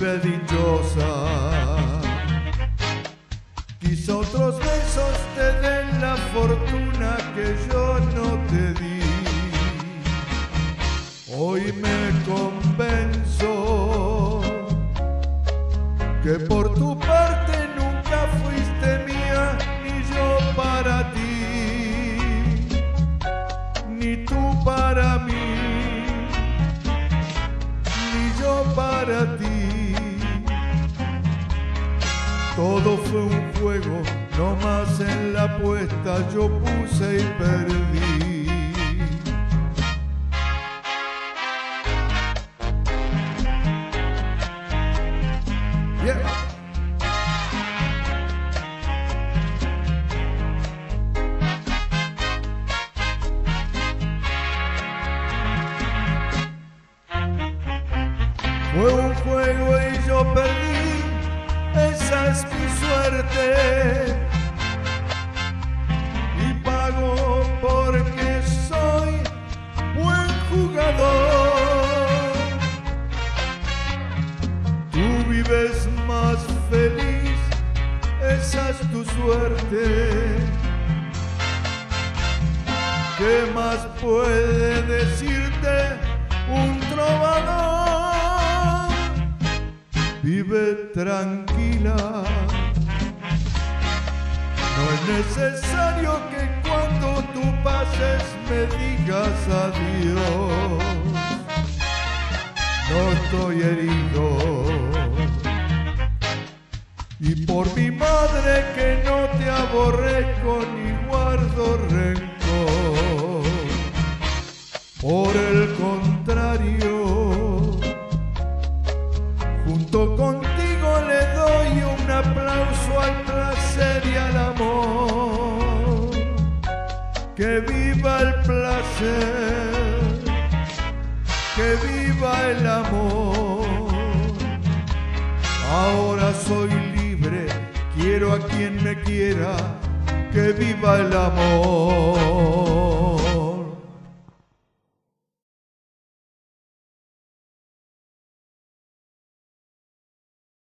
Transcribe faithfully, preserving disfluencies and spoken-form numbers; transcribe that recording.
vive dichosa. Quizá otros besos te den la fortuna que yo no te di. Hoy me convenzo que por tu parte nunca fuiste mía, ni yo para ti, ni tú para mí, ni yo para ti. Todo fue un juego, no más en la apuesta yo puse y perdí. Yeah. Fue un juego y yo perdí, esa es mi suerte, y pago porque soy buen jugador. Tú vives más feliz, esa es tu suerte. ¿Qué más puede decirte un trovador? Vive tranquila, no es necesario que cuando tú pases me digas adiós. No estoy herido, y por mi madre que no te aborrezco ni guardo rencor. Por el contrario, junto contigo le doy un aplauso al placer y al amor. Que viva el placer, que viva el amor. Ahora soy libre, quiero a quien me quiera, que viva el amor.